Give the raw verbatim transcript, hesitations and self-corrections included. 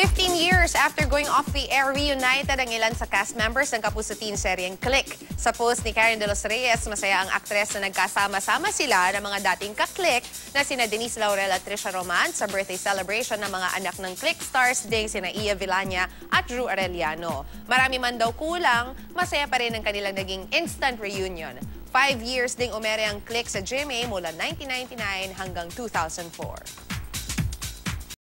fifteen years after going off the air, reunited ang ilan sa cast members ng kapuso-teen seryeng Click. Sa post ni Karen de los Reyes, masaya ang aktres na nagkasama-sama sila ng mga dating ka-Click na sina Denise Laurel at Trisha Roman sa birthday celebration ng mga anak ng Click stars ding sina Iya Villania at Drew Arellano. Marami man daw kulang, masaya pa rin ang kanilang naging instant reunion. Five years ding umere ang Click sa G M A mula nineteen ninety-nine hanggang two thousand four.